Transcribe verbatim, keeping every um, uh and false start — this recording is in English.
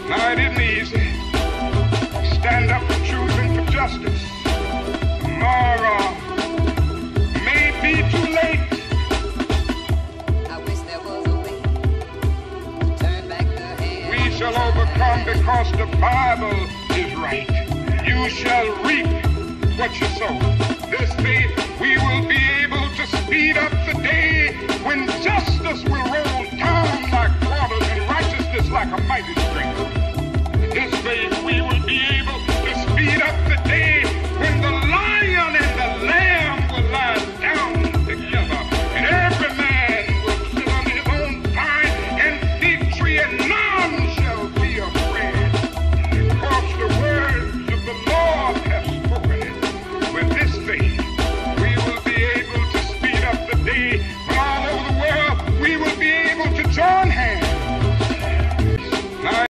Now, it isn't easy. Stand up for truth and for justice. Tomorrow may be too late. I wish there was a way to turn back the hands. We shall overcome because the Bible is right. You shall reap what you sow. This day we will be able to speed up the day when justice will roll down like waters and righteousness like a mighty stream.